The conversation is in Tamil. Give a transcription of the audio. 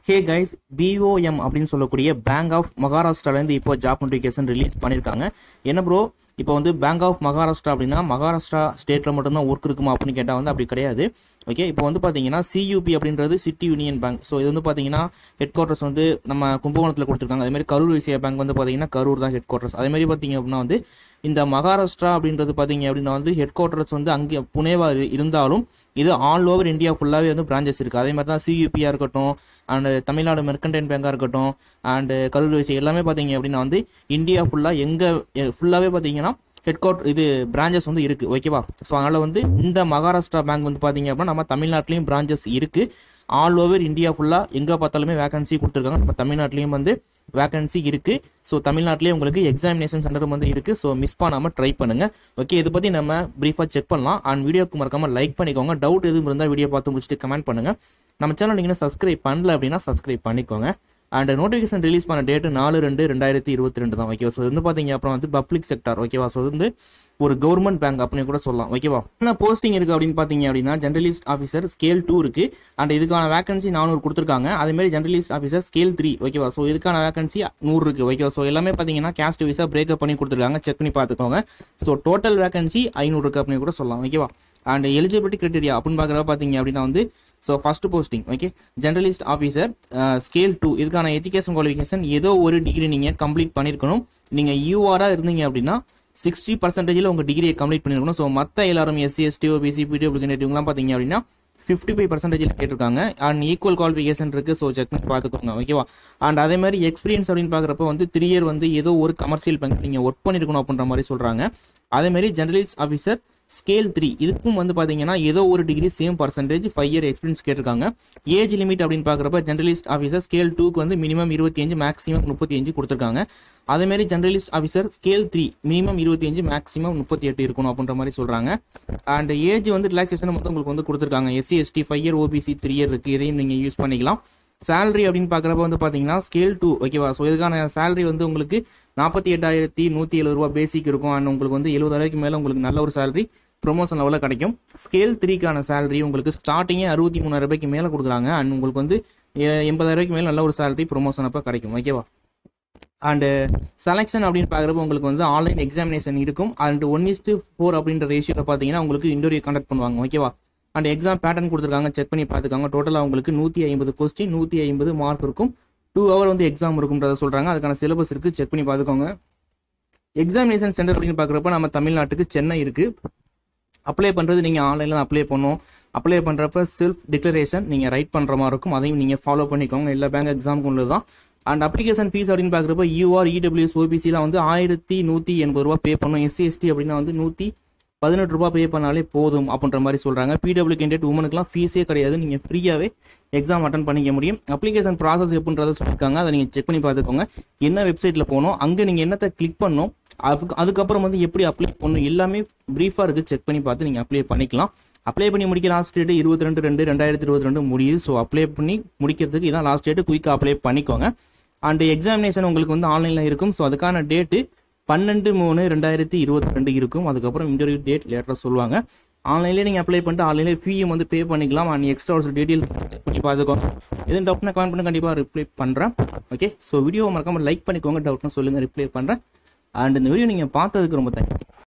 ஹே கைஸ், BOM அப்படின்னு சொல்லக்கூடிய பேங்க் ஆஃப் மகாராஷ்டிராலேருந்து இப்போ ஜாப் நோட்டிஃபிகேஷன் ரிலீஸ் பண்ணியிருக்காங்க. என்ன ப்ரோ, இப்போ வந்து பேங்க் ஆஃப் மகாராஷ்டிரா அப்படின்னா மகாராஷ்டிரா ஸ்டேட்டில் மட்டும்தான் ஒர்க் இருக்குமா அப்படின்னு கேட்டால் வந்து அப்படி கிடையாது. ஓகே, இப்போ வந்து பார்த்தீங்கன்னா CUP அப்படின்றது சிட்டி யூனியன் பேங்க். ஸோ இது வந்து பார்த்தீங்கன்னா ஹெட் குவார்ட்டர்ஸ் வந்து நம்ம கும்பகோணத்தில் கொடுத்துருக்காங்க. அதேமாதிரி கரூர் வைசியா பேங்க் வந்து பார்த்தீங்கன்னா கரூர் தான் ஹெட் குவார்ட்டர்ஸ். அதேமாதிரி பார்த்தீங்க அப்படின்னா வந்து இந்த மகாராஷ்டிரா அப்படின்றது பார்த்தீங்க அப்படின்னா வந்து ஹெட் குவார்ட்டர்ஸ் வந்து அங்கே புனேவா இருந்தாலும் இது ஆல் ஓவர் இந்தியா ஃபுல்லாகவே வந்து பிரான்ச்சஸ் இருக்குது. அதே மாதிரி தான் CUP-யாக இருக்கட்டும், அண்ட் தமிழ்நாடு மெர்கன்டைல் பேங்காக இருக்கட்டும், அண்டு கரூர் வைசியா எல்லாமே பார்த்தீங்க அப்படின்னா வந்து இந்தியா ஃபுல்லாக ஃபுல்லாகவே பார்த்தீங்கன்னா ஹெட் குவார்ட்டர் இது பிரான்ச்சஸ் வந்து இருக்குது. ஓகேவா? ஸோ அதனால் வந்து இந்த மகாராஷ்டிரா பேங்க் வந்து பார்த்தீங்க அப்படின்னா நம்ம தமிழ்நாட்டிலையும் பிரான்ச்சஸ் இருக்குது. ஆல் ஓவர் இந்தியா ஃபுல்லாக எங்கே பார்த்தாலுமே வேகன்சி கொடுத்துருக்காங்க. நம்ம தமிழ்நாட்டிலையும் வந்து வேகன்சி இருக்குது. ஸோ தமிழ்நாட்டிலேயே உங்களுக்கு எக்ஸாமினேஷன் சென்டரும் வந்து இருக்குது. ஸோ மிஸ் பண்ணாமல் ட்ரை பண்ணுங்கள். ஓகே, இதை பற்றி நம்ம ப்ரீஃபாக செக் பண்ணலாம். அண்ட் வீடியோக்கு மறக்காமல் லைக் பண்ணிக்கோங்க. டவுட் எதுவும் இருந்தால் வீடியோ பார்த்து முடிச்சுட்டு கமெண்ட் பண்ணுங்கள். நம்ம சேனல் நீங்கள் சப்ஸ்கிரைப் பண்ணல அப்படின்னா சப்ஸ்கிரைப் பண்ணிக்கோங்க. அண்ட் நோட்டிஃபிகேஷன் ரிலீஸ் பண்ண டேட்டு 4/2/2022 தான். ஓகேவா? ஸோ வந்து பார்த்தீங்க அப்புறம் வந்து பப்ளிக் செக்டார். ஓகேவா? ஸோ வந்து ஒரு கவர்மெண்ட் பேங்க் அப்படின்னு கூட சொல்லலாம். ஓகேவா? என்ன போஸ்டிங் இருக்குது அப்படின்னு பார்த்தீங்க அப்படின்னா ஜெர்னலிஸ்ட் ஆஃபீஸர் ஸ்கேல் 2 இருக்குது. அண்ட் இதுக்கான வேகன்சி 400 கொடுத்துருக்காங்க. அதேமாதிரி ஜெர்னலிஸ்ட் ஆஃபீஸர் ஸ்கேல் 3. ஓகேவா? ஸோ இதுக்கான வேகன்சி 100 இருக்குது. ஓகேவா? ஸோ எல்லாமே பார்த்தீங்கன்னா கேஸ்ட் வைஸாக பிரேக்கப் பண்ணி கொடுத்துருக்காங்க. செக் பண்ணி பார்த்துக்கோங்க. ஸோ டோட்டல் வேகன்சி 500 இருக்குது அப்படின்னு கூட சொல்லலாம். ஓகேவா? அண்ட் எலிஜிபிலிட்டி கிரைட்டீரியா அப்படின்னு பார்க்குறப்ப பார்த்தீங்க அப்படின்னா வந்து so first posting okay journalist officer scale 2. இதுக்கான எஜுகேஷன் குவாலிஃபிகேஷன் ஏதோ ஒரு டிகிரி நீங்கள் கம்ப்ளீட் பண்ணியிருக்கணும். நீங்கள் யூஆராக இருந்தீங்க அப்படின்னா 60% உங்கள் டிகிரியை கம்ப்ளீட் பண்ணியிருக்கணும். ஸோ மற்ற எல்லாரும் SC ST OBC PWD கேண்டிடேட்லாம் பார்த்தீங்க அப்படின்னா 55% கேட்டிருக்காங்க. அண்ட் ஈக்குவல் குவாலிஃபிகேஷன் இருக்குது. ஸோ செக் பண்ணி பார்த்துக்கோங்க. ஓகேவா? அண்ட் அதே மாதிரி எக்ஸ்பீரியன்ஸ் அப்படின்னு பார்க்குறப்ப வந்து 3 இயர் வந்து ஏதோ ஒரு கமர்ஷியல் பேங்க் நீங்கள் ஒர்க் பண்ணியிருக்கணும் அப்படின்ற மாதிரி சொல்கிறாங்க. அதேமாதிரி ஜெர்னலிஸ்ட் ஆஃபீஸர் ஸ்கேல் 3 இதுக்கும் வந்து பார்த்தீங்கன்னா ஏதோ ஒரு degree same percentage 5 year experience கேட்டிருக்காங்க. ஏஜ் லிமிட் அப்படின்னு பார்க்குறப்ப ஜெர்னலிஸ்ட் ஆஃபீஸர் ஸ்கேல் 2க்கு வந்து மினிமம் 25 மேக்ஸிமம் 35 கொடுத்துருக்காங்க. அதேமாதிரி journalist officer scale 3 minimum 25 maximum 38 இருக்கணும் அப்படின்ற மாதிரி சொல்கிறாங்க. அண்ட் ஏஜ் வந்து ரிலாக்ஸேஷன் வந்து உங்களுக்கு வந்து கொடுத்துருக்காங்க. SC ST 5 year OBC 3 year இருக்குது. இதையும் நீங்கள் யூஸ் பண்ணிக்கலாம். சேலரி அப்படின்னு பார்க்குறப்ப வந்து பார்த்தீங்கன்னா ஸ்கேல் 2 ஓகேவா? ஸோ இதுக்கான சேலரி வந்து உங்களுக்கு 48,170 ரூபா பேசிக் இருக்கும். அண்ட் உங்களுக்கு வந்து 70,000 மேலே உங்களுக்கு நல்ல ஒரு சேலரி ப்ரொமோஷன் லெவலில் கிடைக்கும். ஸ்கேல் 3க்கான சேலரி உங்களுக்கு ஸ்டார்டிங்கே 63,000 மேலே கொடுக்குறாங்க. அண்ட் உங்களுக்கு வந்து 80,000 மேலே நல்ல ஒரு சேலரி ப்ரொமோஷன் அப்போ கிடைக்கும். ஓகேவா? அண்டு செலெக்ஷன் அப்படின்னு பார்க்குறப்ப உங்களுக்கு வந்து ஆன்லைன் எக்ஸாமினேஷன் இருக்கும். அண்ட் 1:4 அப்படின்ற ரேஷியோவில் பார்த்தீங்கன்னா உங்களுக்கு இன்டர்வியூ கண்டக்ட் பண்ணுவாங்க. ஓகேவா? அண்ட் எக்ஸாம் பேட்டர்ன் கொடுத்துருக்காங்க. செக் பண்ணி பார்த்துக்காங்க. டோட்டலாக உங்களுக்கு 150 கொஸ்டின் 150 மார்க் இருக்கும். 2 ஹவர் வந்து எக்ஸாம் இருக்கும்ன்றதை சொல்கிறாங்க. அதுக்கான சிலபஸ் இருக்குது. செக் பண்ணி பார்த்துக்கோங்க. எக்ஸாமினேஷன் சென்டர் அப்படின்னு பார்க்குறப்ப நம்ம தமிழ்நாட்டுக்கு சென்னை இருக்குது. அப்ளை பண்ணுறது நீங்கள் ஆன்லைனில் அப்ளை பண்ணணும். அப்ளை பண்ணுறப்ப செல்ஃப் டிக்ளரேஷன் நீங்கள் ரைட் பண்ணுற மாதிரி இருக்கும். அதையும் நீங்கள் ஃபாலோ பண்ணிக்கோங்க. எல்லா பேங்க் எக்ஸாமுக்கு உள்ளது தான். அண்ட் அப்ளிகேஷன் ஃபீஸ் அப்படின்னு பார்க்குறப்ப UR EWS OBCலாம் வந்து 1,180 ரூபா பே பண்ணணும். SC ST அப்படின்னா வந்து 118 ரூபா பே பண்ணாலே போதும் அப்படின்ற மாதிரி சொல்கிறாங்க. PW கேண்டிடேட் உமனுக்குலாம் ஃபீஸே கிடையாது. நீங்கள் ஃப்ரீயாகவே எக்ஸாம் அட்டன் பண்ணிக்க முடியும். அப்ளிகேஷன் ப்ராசஸ் எப்படின்றத சொல்லியிருக்காங்க. அதை நீங்கள் செக் பண்ணி பார்த்துக்கோங்க. என்ன வெப்சைட்டில் போகணும், அங்கே நீங்கள் என்னத்தை கிளிக் பண்ணணும், அதுக்கப்புறம் வந்து எப்படி அப்ளை பண்ணணும் எல்லாமே ப்ரீஃபாக இருக்குது. செக் பண்ணி பார்த்து நீங்கள் அப்ளை பண்ணிக்கலாம். அப்ளை பண்ணி முடிக்க லாஸ்ட் டேட்டு 22/2/2022 முடியுது. ஸோ அப்ளை பண்ணி முடிக்கிறதுக்கு இதான் லாஸ்ட் டேட்டு. குயிக்காக அப்ளை பண்ணிக்கோங்க. அண்ட் எக்ஸாமினேஷன் உங்களுக்கு வந்து ஆன்லைனில் இருக்கும். ஸோ அதுக்கான டேட்டு 12/3/2022 இருக்கும். அதுக்கப்புறம் இன்டர்வியூ டேட் லேட்டராக சொல்லுவாங்க. ஆன்லைன்லேயே நீங்கள் அப்ளை பண்ணிட்டு ஆன்லைன்லேயே ஃபீயும் வந்து பே பண்ணிக்கலாம். அண்ட் எக்ஸ்ட்ரா ஒரு டீட்டெயில் செக் பண்ணி பார்த்துக்கோங்க. எதுவும் டவுட்னா கமெண்ட் பண்ணி கண்டிப்பாக ரிப்ளை பண்ணுறேன். ஓகே, ஸோ வீடியோ மறக்காமல் லைக் பண்ணிக்கோங்க. டவுட்னா சொல்லுங்கள், ரிப்ளை பண்ணுறேன். அண்ட் இந்த வீடியோ நீங்கள் பார்த்ததுக்கு ரொம்ப தேங்க்ஸ்.